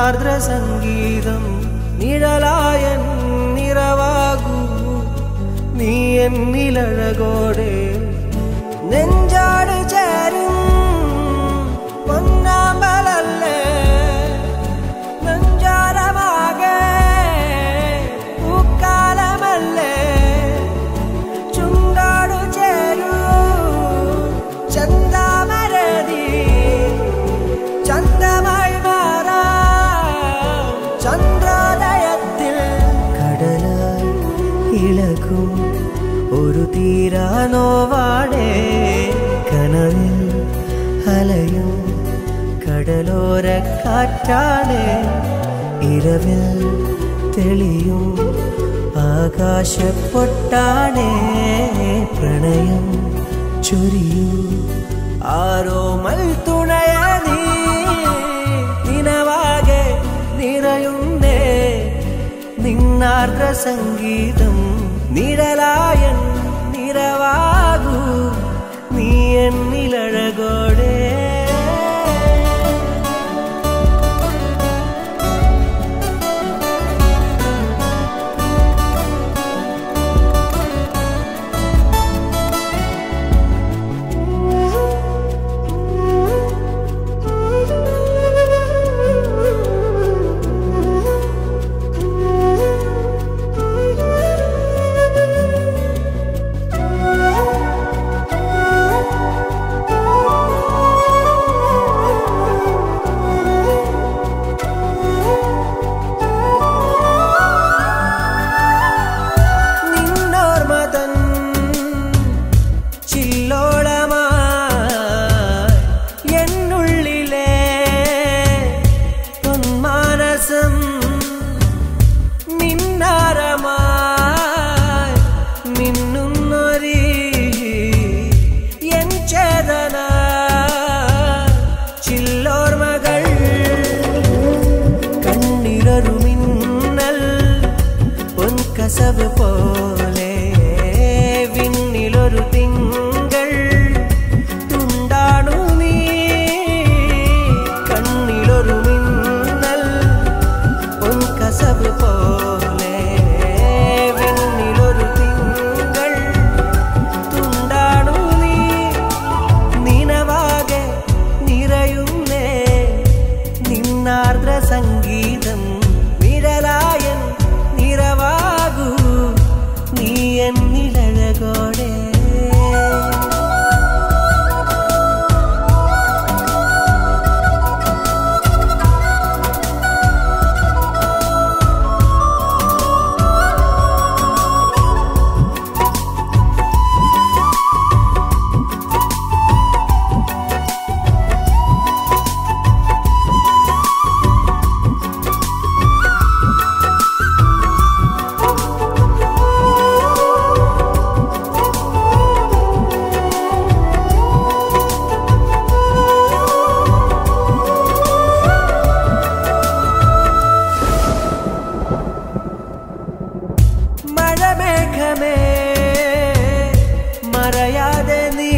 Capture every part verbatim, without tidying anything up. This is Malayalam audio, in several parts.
നിന്നാർദ്ര സംഗീതം നിഴലായ നിറവാകൂ നീ എന്നിലഴകോടെ നെഞ്ചാട് ചേരും പൊന്നാമ്പലല്ലേ നെഞ്ചാരമാകെ പൂക്കാലമല്ലേ ചുണ്ടാടു ചേരൂ ചന്ദാമരതി ചന്ദമായി മാറാം ചന്ദ്രോദയത്തിൽ കടലായി ഇളകും ഒരു തീരാനോവാടേ കനവിൽ അലയും കടലോര കാറ്റാടേ ഇരവിൽ തെളിയും ആകാശപ്പൊട്ടാടേ പ്രണയം ചൊരിയൂ ആരോമൽ തുണയ നീ നിനവാകെ നിറയുന്നേ നിന്നാർദ്ര സംഗീതം നിഴലായ നിറവാകൂ നീ എന്നിലഴകോടെ കസവ് പോലെ വിണ്ണിലൊരു തിങ്കൾ തുണ്ടാണു നീ കണ്ണിലൊരു മിന്നൽ പൊൻകസവ് പോലെ വിണ്ണിലൊരു തിങ്കൾ തുണ്ടാണു നീ നിനവാകെ നിറയുന്നേ നിന്നാർദ്ര സംഗീതം നിഴലായ നിറവാകൂ നീ എന്നിലഴകോടെ മറയാതെ നീ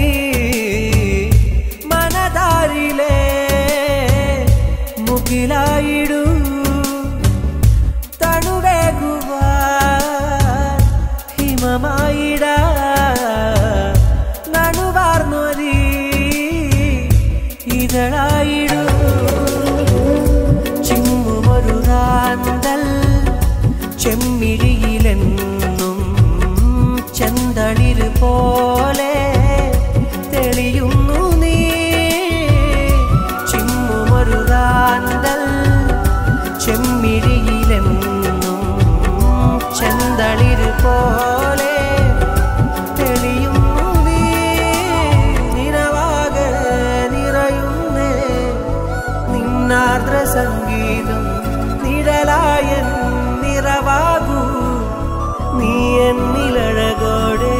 മനതാരിലെ മുകിലായിടൂ തണുവേകുവാൻ ഹിമമായിട നണുവാർന്നൊരീ ഇതളായിടൂ ചിമ്മുമൊരു റാന്തൽ ചെമ്മിഴിയിലെന്നും ചെന്തളിര് പോലെ തെളിയുന്നു നീ ചിമ്മുമൊരു റാന്തൽ ചെമ്മിഴിയിലെന്നും ചെന്തളിര് പോലെ തെളിയുന്നു നീ നിനവാകെ നിറയുന്നേ നിന്നാർദ്ര സംഗീതം നിഴലായ നിറവാകൂ നീ എന്നിലഴകോടെ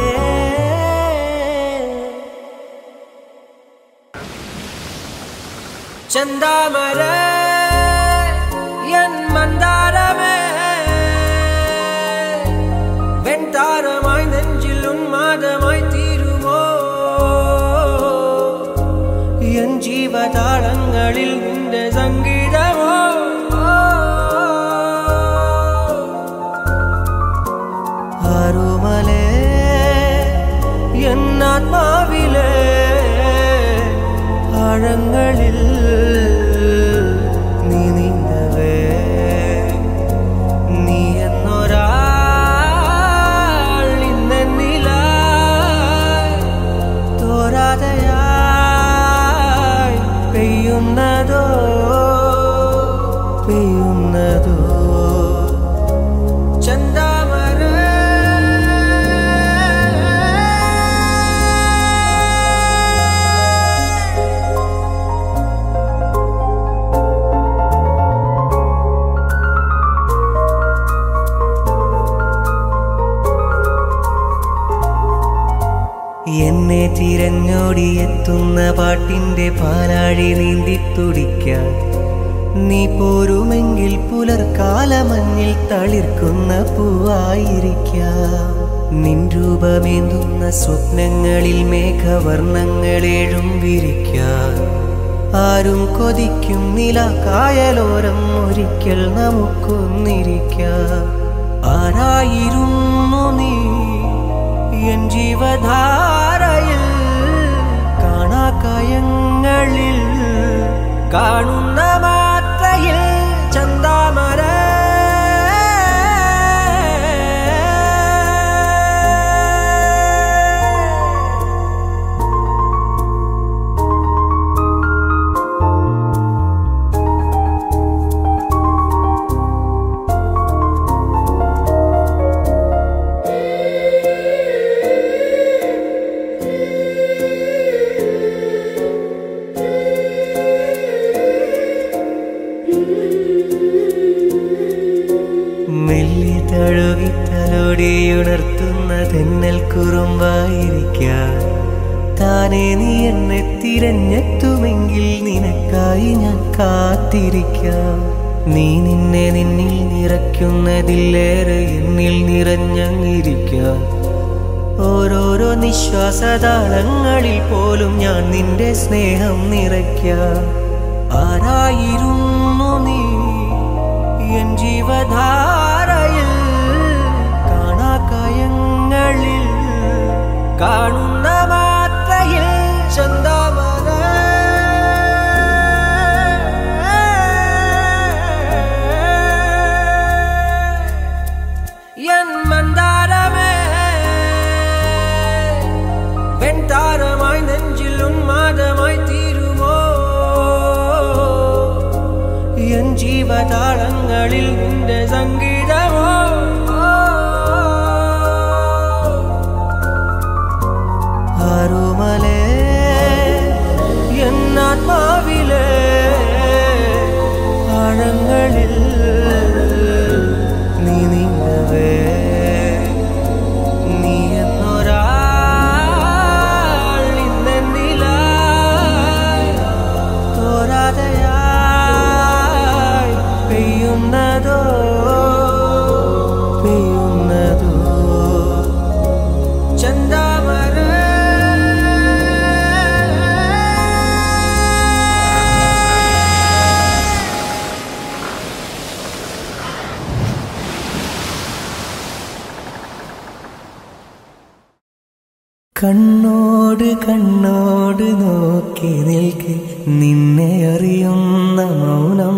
ചന്ദാമര എൻ മന്ദാരമേ വെൺതാരമായി നെഞ്ചിൽ ഉന്മാദമായി തീരുമോ എൻ ജീവതാളങ്ങളിൽ നിന്റെ സംഗീതമോ ആരുമലേ എന്നാത്മാവിലെ ആഴങ്ങളിൽ നീ നീന്തവേ നീ എന്നൊരാൾ ഇന്നെന്നിലായി തോരാതെയായി പെയ്യുന്നതോ പെയ്യുന്നതോ എന്നെ തിരഞ്ഞോടിയെത്തുന്ന പാട്ടിൻ്റെ പാലാഴി നീന്തി തുടിക്കാൻ നീ പോരുമെങ്കിൽ പുലർക്കാലമഞ്ഞിൽ തളിർക്കുന്ന പൂവായിരിക്കാം നിൻ രൂപമേന്തുന്ന സ്വപ്നങ്ങളിൽ മേഘവർണ്ണങ്ങളേഴും വിരിക്കാൻ ആരും കൊതിക്കും നിലാക്കായലോരം ഒരിക്കൽ നമുക്കൊന്നിരിക്കാം ആരായിരുന്നു നീ എൻ ജീവധാരയിൽ കാണാക്കായങ്ങളിൽ കാണുന്ന മാത്രയിൽ ചന്താമര മെല്ലെ തഴുകിത്തലോടിയുണർത്തുന്ന തെന്നൽ കുറുമ്പായിരിക്കാൻ താനേ നീ എന്നെ തിരഞ്ഞെത്തുമെങ്കിൽ നിനക്കായി ഞാൻ കാത്തിരിക്കാം നീ നിന്നെ നിന്നിൽ നിറയ്ക്കുന്നതിലേറെ എന്നിൽ നിറഞ്ഞങ്ങിരിക്കാം ഓരോരോ നിശ്വാസതാളങ്ങളിൽ പോലും ഞാൻ നിന്റെ സ്നേഹം നിറയ്ക്കാം ആരായിരുന്നു നീ എൻ ജീവധാരയിൽ കാണാക്കായങ്ങളിൽ കാണുന്ന മാത്രയിൽ ചന്താമര എൻ മന്ദാരമേ വെൺതാരമായി നെഞ്ചിൽ ഉന്മാദമായി തീരുമോ എൻ ജീവതാളങ്ങളിൽ നിന്റെ സംഗീതമോ ആരുമലേ എന്നാത്മാവിലെ ആഴങ്ങളിൽ നീ നീന്തവേ നീ എന്നൊരാൾ ഇന്നെന്നിലായി തോരാതെയായി പെയ്യുന്നതോ പെയ്യുന്നതോ ചന്താമര കണ്ണോട് കണ്ണോട് നോക്കി നിൽക്കെ നിന്നെ അറിയുന്ന മൗനം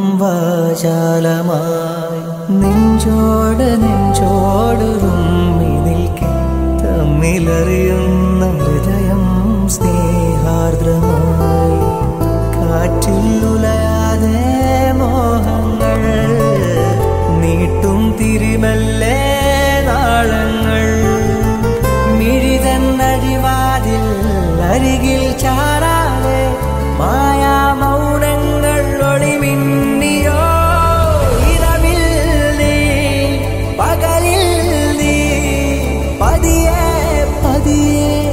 വാചാലമായി നെഞ്ചോട് നെഞ്ചോട് തുമ്മി നിൽക്കെ തമ്മിലറിയുന്ന ഹൃദയം സ്നേഹാർദ്രമായി കാറ്റിൽ ഉലയാതെ മോഹങ്ങൾ നീട്ടും തിരിമല്ലേ നാളങ്ങൾ മിഴിതന്നഴിവാതിൽ അരികിൽ ചാരാതെ മായാ മൗനങ്ങൾ ഒളിമിന്നിയോ ഇരവിൽ നീ പകലിൽ നീ പതിയെ പതിയെ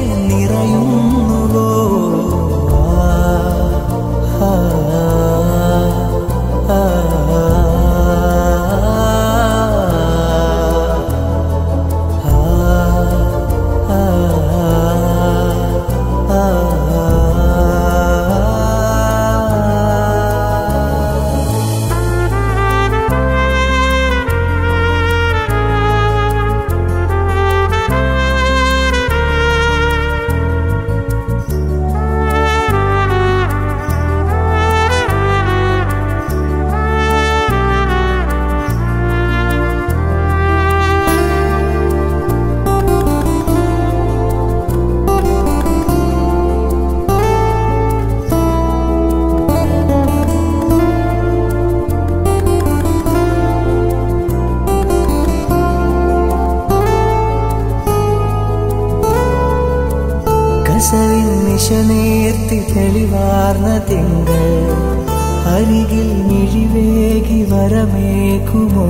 നിശനീർത്തി തെളിവാർന്ന തിങ്കൾ അരികിൽ മിഴിവേകി വരമേകുമോ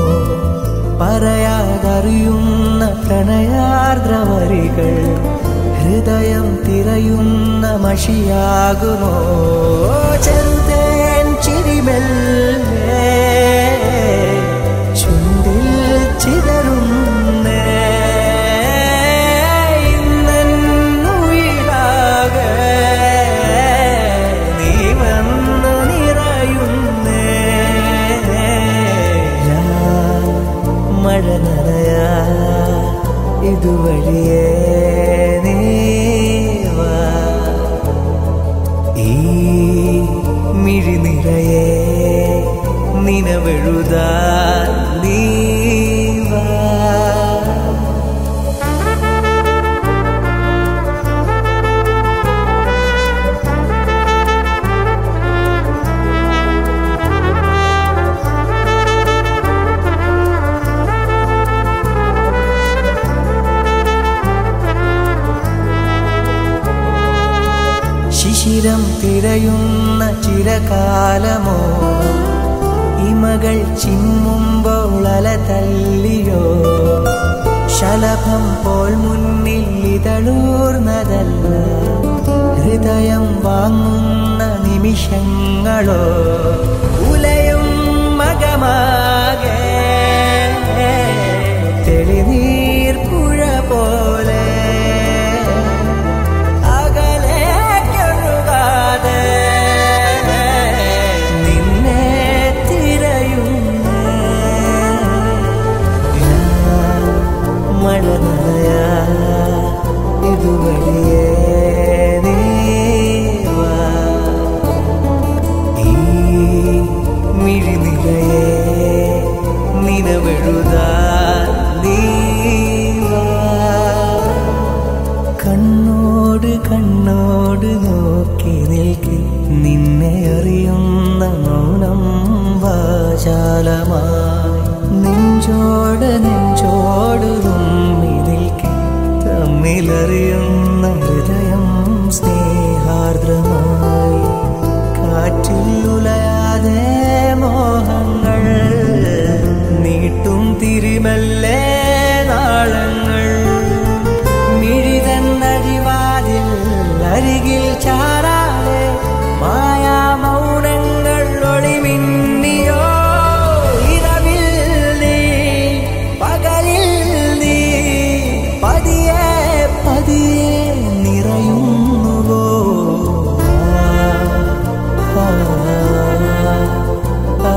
പറയാതറിയുന്ന പ്രണയാർദ്രവരികൾ ഹൃദയം തിരയുന്ന മഷിയാകുമോ ചെറുതേൻ ചിരിമെല്ലെ ചുണ്ടിൽ ചിതറുന്നേ ഇന്നുയിരാകെ നീ വന്നു നിറയുന്നേ മഴ നനയാ ഇതുവഴിയേ മിഴിനിറയെ നിനവെഴുതാൻ നീവാ ശിശിരം തിരയുന്ന ചിരകാലമോ ഇമകൾ ചിമ്മുമ്പോൾ അല തല്ലിയോ ശലഭം പോൽ മുന്നിൽ ഇതളൂർന്നതല്ല ഹൃദയം വാങ്ങുന്ന നിമിഷങ്ങളോ ഉലയും മകമാകെ തെളിനീർ പുഴ പോലെ ഇതുവഴിയേ നീവാ ഈ മിഴിനിറയെ നിനവെഴുതാൻ നീവാ കണ്ണോട് കണ്ണോട് നോക്കി നിൽക്കി നിന്നെ അറിയുന്ന മൗനം വാചാലമായി നെഞ്ചോട് നെഞ്ചോട് തുമ്മി നിൽക്കി തമ്മിലറിയുന്ന ഹൃദയം സ്നേഹാർദ്രമായി കാറ്റിൽ ഉലയാതെ മോഹങ്ങൾ നീട്ടും തിരിമല്ലേ നാളങ്ങൾ മിഴിതന്നഴിവാതിൽ അരികിൽ ചാരാതെ മായാ മൗനങ്ങൾ ഒളിമിന്നിയോ ഇരവിൽ നീ പകലിൽ നീ പതിയെ പതിയെ നിറയുന്നുവോ ആ ആ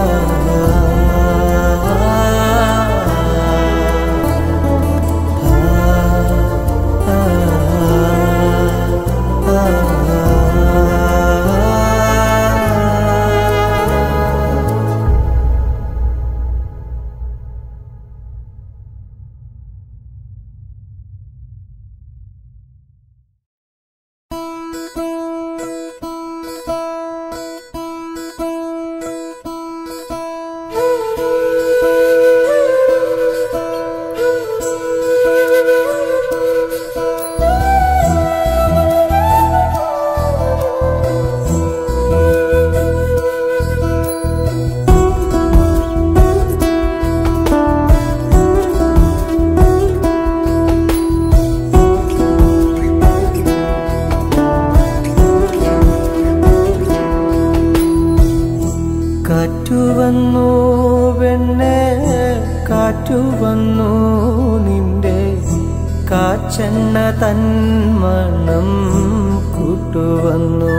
കാറ്റുവന്നു വെണ്ണെ കാറ്റുവന്നു നിന്റെ കാച്ചെണ്ണ തന്മണം കൂട്ടുവന്നു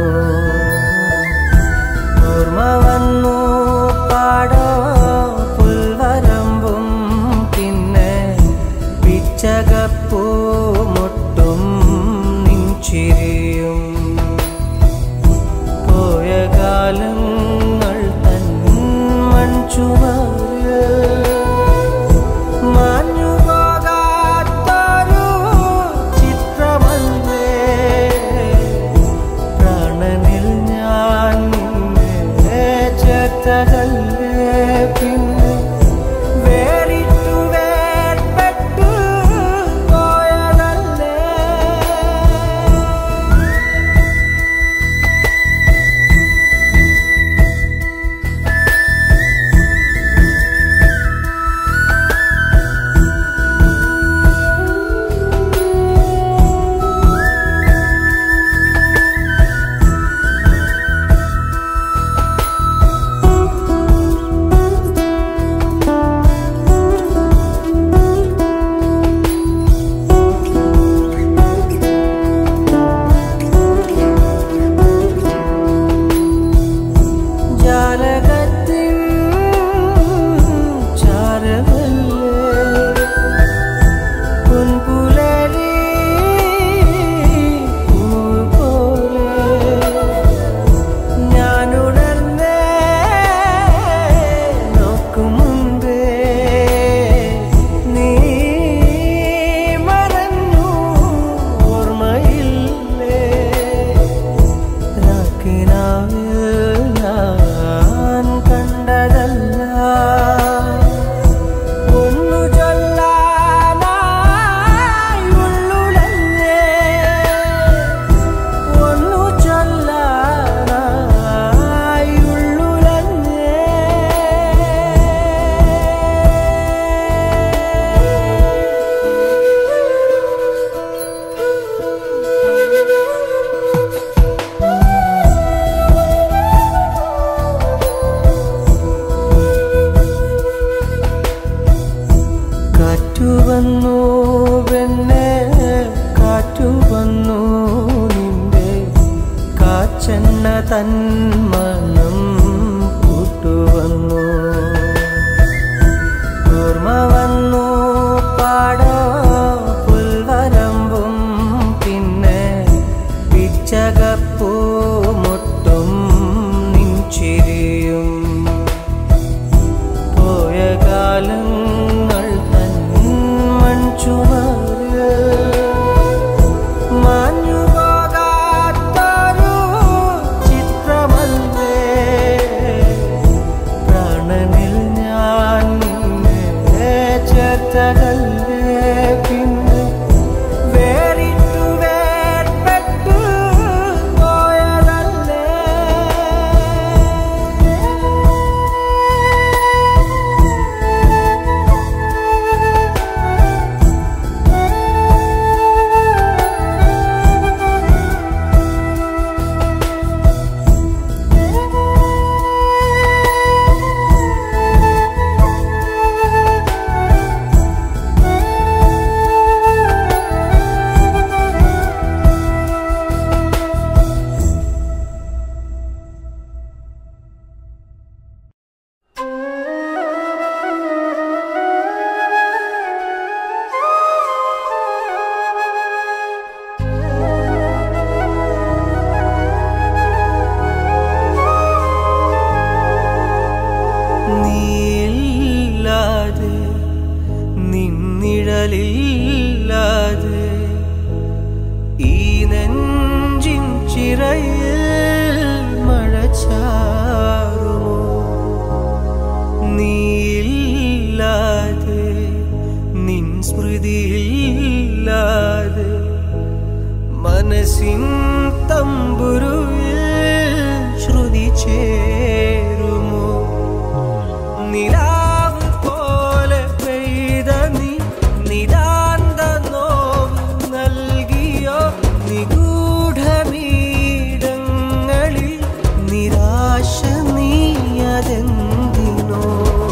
ഓർമ്മ വന്നു പാടോ പുൽവരമ്പും പിന്നെ പിച്ചകപ്പൂ മുട്ടും നിൻചിരിയും പോയ കാലങ്ങൾ തൻ മൺചുവരിൽ മാഞ്ഞു പോകാത്തൊരു ചിത്രമല്ലേ പ്രാണനിൽ ഞാൻ നിന്നെ ചേർത്തതല്ലേ പിന്നെ വേറിട്ടു വേർപെട്ടു പോയതല്ലേ മനം കൂട്ടുവന്നു. ഓർമ്മ വന്നു പാടോ പുൽവരമ്പും പിന്നെ പിച്ചകപ്പൂ മുട്ടും നിൻചിരിയും. പോയ കാലങ്ങൾ തൻ മൺചുമര് മാഞ്ഞു പോകാത്തൊരു ചിത്രമല്ലേ. പ്രാണനിൽ ഞാൻ നിന്നെ ചേർത്തതല്ലേ, പിന്നെ വേറിട്ടു വേർപെട്ടു പോയതല്ലേ. നീയില്ലാതെ നിന്നിഴലില്ലാതെ ഈ നെഞ്ചിൻ ചിറയിൽ മഴ ചാറുമോ. നീയില്ലാതെ നിൻ സ്മൃതിയില്ലാതെ മനസ്സിൻ തമ്പുരുവിൽ ശ്രുതി ചേരുമോ. നിലാവ് പോലെ പെയ്ത നീ നിതാന്ത നോവ് നൽകിയോ. നിഗൂഢമീടങ്ങളിൽ നിരാശ നീ അതെന്തിനോ.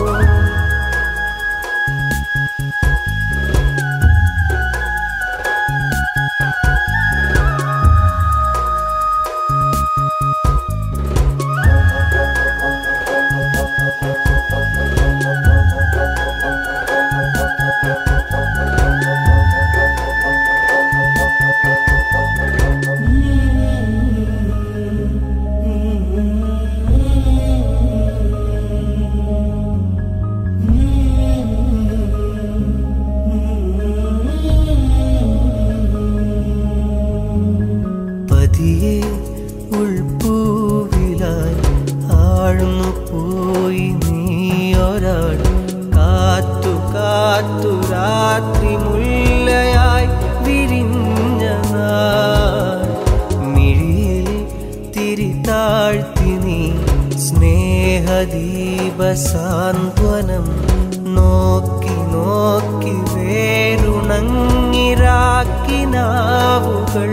പതിയെ ഉൾപ്പൂവിലായി ആഴ്ന്നു പോയി നീയൊരാൾ. കാത്തു കാത്തു രാത്രി മുല്ലയായി വിരിഞ്ഞ നാൾ. മിഴിയിൽ തിരിതാഴ്ത്തി നീ സ്നേഹദീപ സാന്ത്വനം നോക്കി നോക്കി വേരുണങ്ങിരാക്കിനാവുകൾ.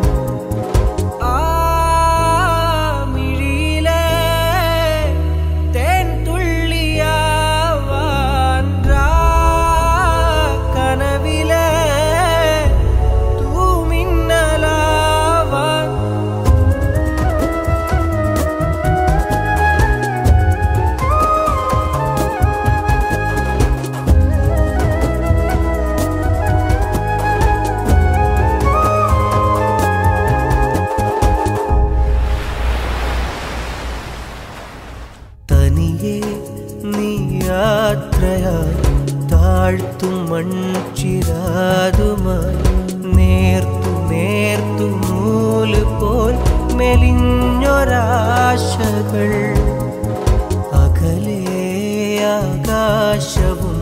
തനിയെ നീ യാത്രയായി താഴ്ത്തു മൺചിരാതുമായി നേർത്തു നേർത്തു നൂല് പോൽ മെലിഞ്ഞൊരാശകൾ. അകലെ ആകാശവും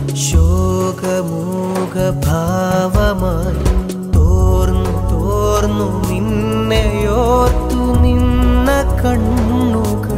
ശോകമൂകഭാവമായി തോർന്നു തോർന്നു നിന്നെയോർത്തു നിന്ന കണ്ണുകൾ.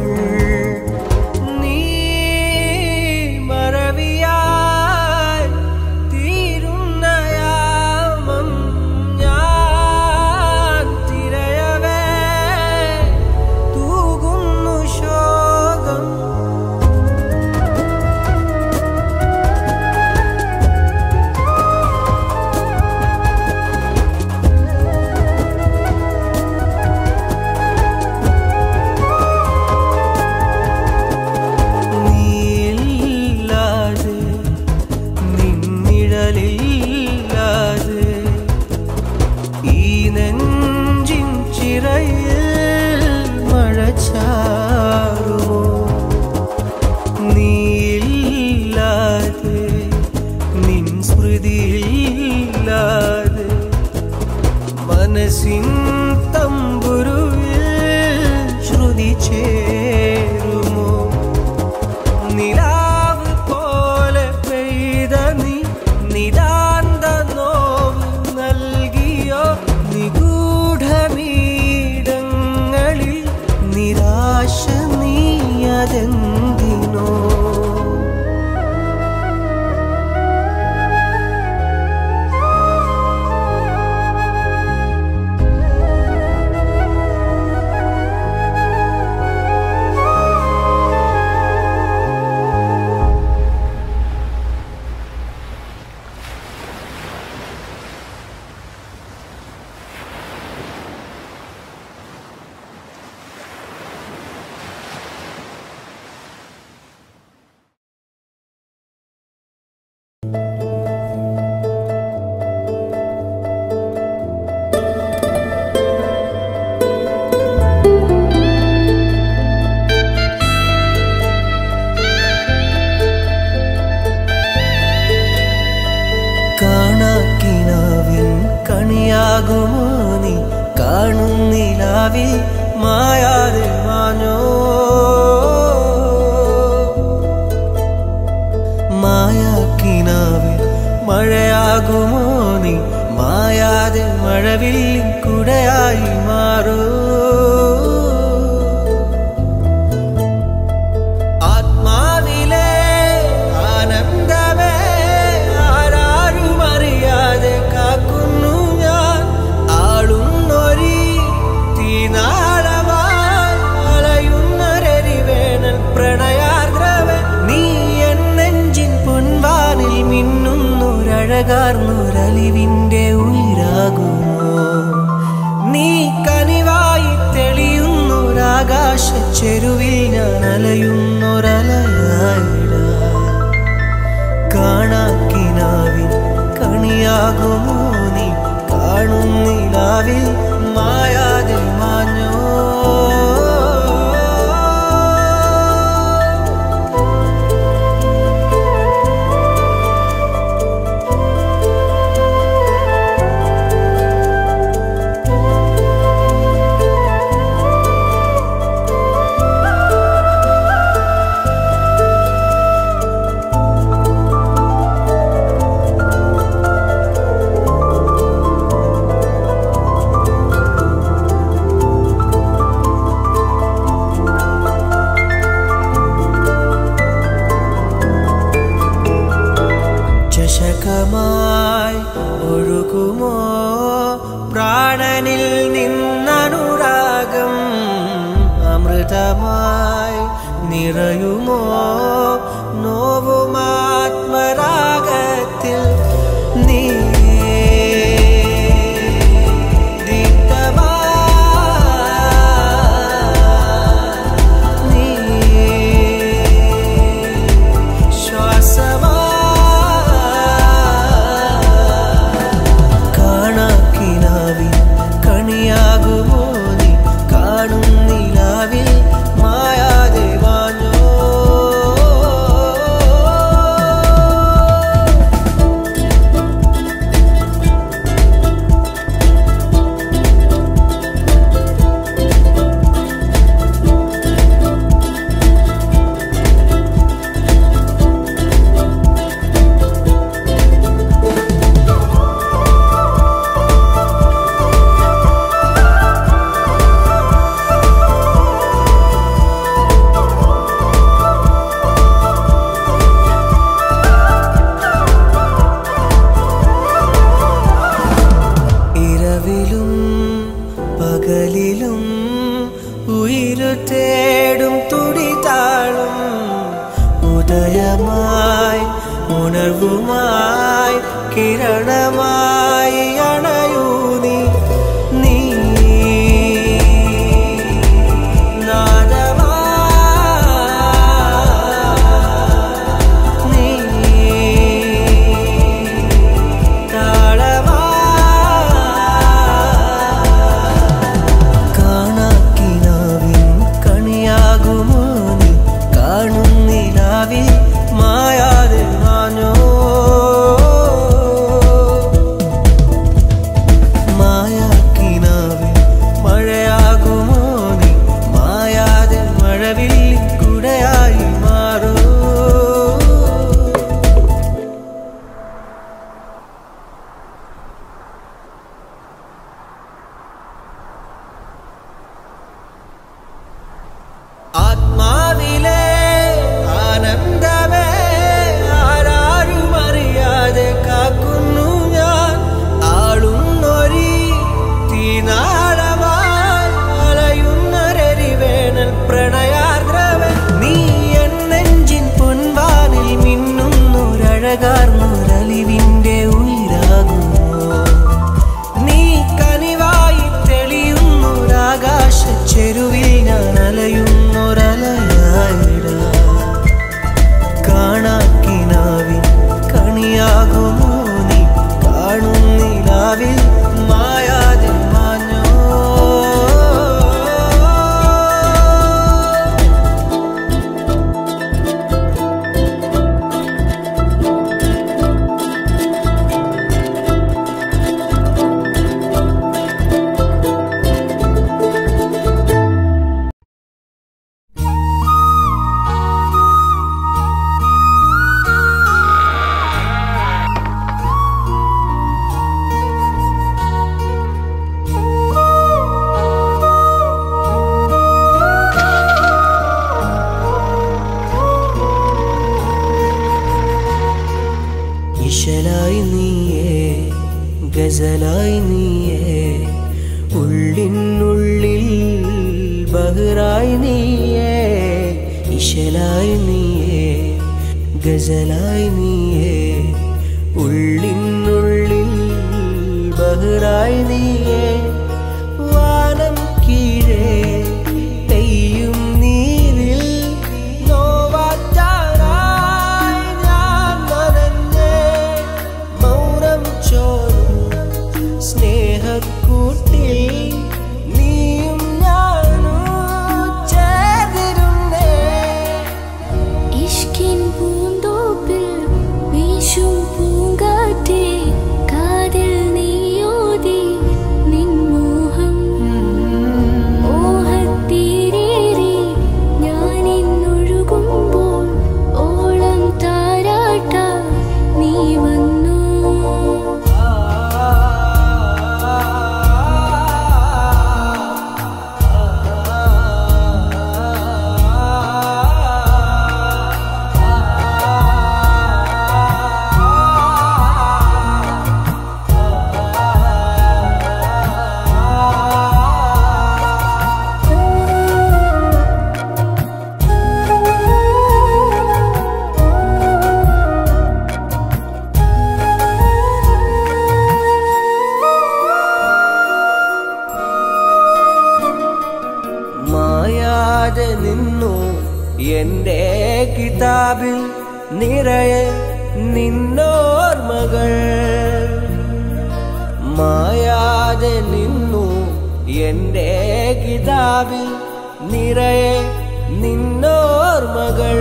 ആശ നീയതെന്തിനോ കാണാക്കിനാവിൻ കണിയാകുമോ നീ കാണുന്നിലാവിൽ മായാതെ മാഞ്ഞോ മായാക്കിനാവിൽ മഴയാകുമോ നീ മായാതെ മഴവില്ലിൻ കുടയായി മാറൂ ുരലിവിന്റെ ഉയരാകുമോ നീ കനിവായി തെളിയുന്നൊരാകാശ ചെരുവിൽ ഞാൻ അലയുന്നൊരലയായിട കാണാക്കിനാവിൽ കണിയാകുമോ നീ കാണുന്നിലാവിൽ മായാതെ മാഞ്ഞോ ചഷകമായി ഒഴുകുമോ പ്രാണനിൽ നിന്നനുരാഗം അമൃതമായി നിറയുമോ നോവുമാത്മരാഗത്തിൽ നീ പകലിലും ഉയിരു തേടും തുടിതാളും ഉദയമായി ഉണർവുമായി കിരണമായി അണയൂ നീ നീ മായാതെ മാഞ്ഞോ ഇശലായി നീയേ ഗസലായി നീയേ ഉള്ളിനുള്ളിൽ ബഹറായി നീയേ വാനം കീഴേ പെയ്യും നീരിൽ നോവാറ്റാനായി ഞാൻ നനഞ്ഞേ മൗനം ചോരും സ്നേഹക്കൂട്ടിൽ നീയും ഞാനും ചേർന്നിരുന്നേ ഇഷ്കിൻ പൂന്തോപ്പിൽ വീശും പൂങ്കാറ്റേ കാതിൽ നീയോതി നിൻ മോഹം മോഹത്തീരേറി ഞാനിന്നൊഴുകുമ്പോൾ ഓളം താരാട്ടാ നീ വന്നു മായാതെ നിന്നു എൻ്റെ കിതാബിൽ നിറയെ നിന്നോർമകൾ മായാതെ നിന്നു എൻ്റെ കിതാബിൽ നിറയെ നിന്നോർമകൾ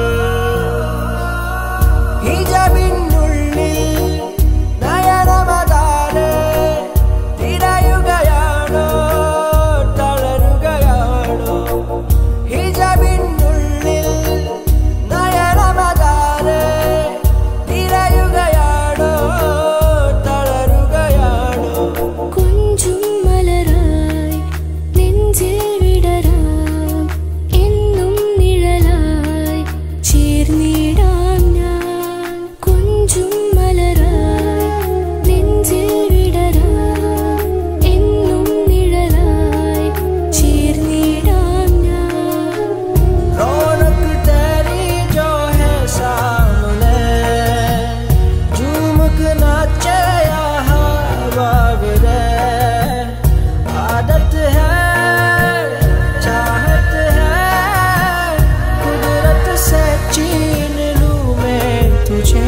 ഹിജാബിനുള്ളിൽ നയനമതാരെ തിരയുകയാണോ തളരുകയാണോ ഹിജാബിനുള്ളിൽ നയനമതാരെ തിരയുകയാണോ തളരുകയാണോ കുഞ്ചും മലരായി നെഞ്ചിൽ വിടരാം എന്നും നിഴലായി ചേർന്നിടാം ഞാൻ കുഞ്ചും മലരായി നെഞ്ചിൽ വിടരാം എന്നും നിഴലായി ചേർന്നിടാം ഞാൻ रौनक तेरी जो है सामने झूमक नाचे यहाँ बागरे आदत है चाहत है कुदरत से छीन लूं मैं तुझे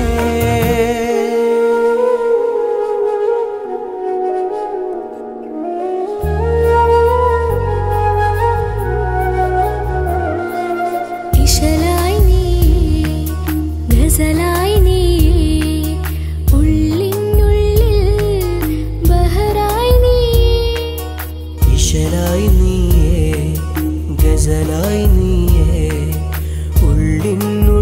ഇശലായി നീയേ ഗസലായി നീയേ ഉള്ളിനുള്ളിൽ ബഹറായി നീയേ ഇശലായി നീയേ ഗസലായി നീയേ ഉള്ളിനുള്ളിൽ